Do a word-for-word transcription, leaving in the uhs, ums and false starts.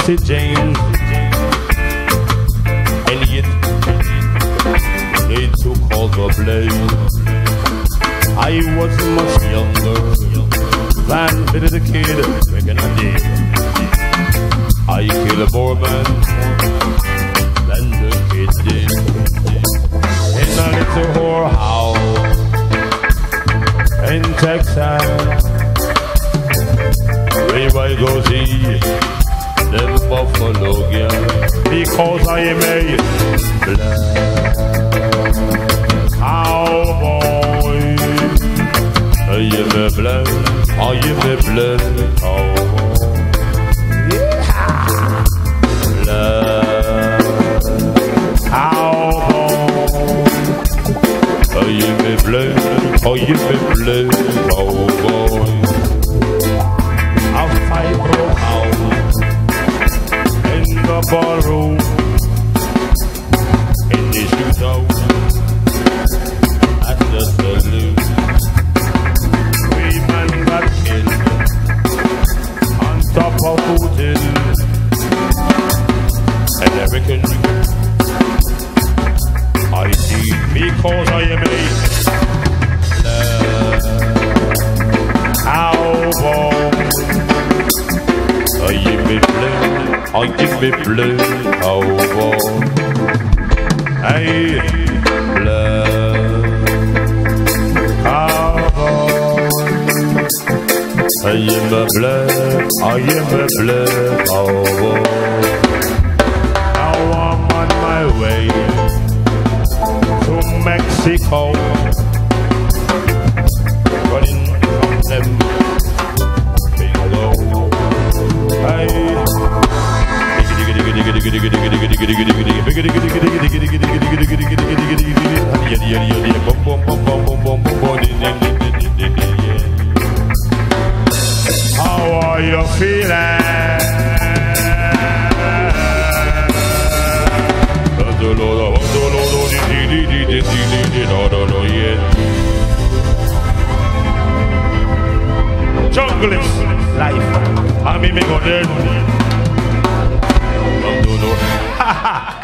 Bessie Jane, Elliot, they took all the blame. I was much younger than the kid back in the day. I killed more men than the kid did. In a little whorehouse in Texas, where I go see them buffalo girl, because I am a black cowboy. I am a black, I am a black cowboy. Yeah. Black cowboy. I am a black, I am a black cowboy. A fight broke out in the ballroom, in the shootout at the saloon. Three men got killed on top of hotel. American I see because I am a cowboy. I am a blue, I am a blue cowboy. Hey, black cowboy. I am a black, I am a black cowboy. Now I'm on my way to Mexico, running from them below. Hey. How are you feeling? Jungle is life. I mean, me go there. Ha ha.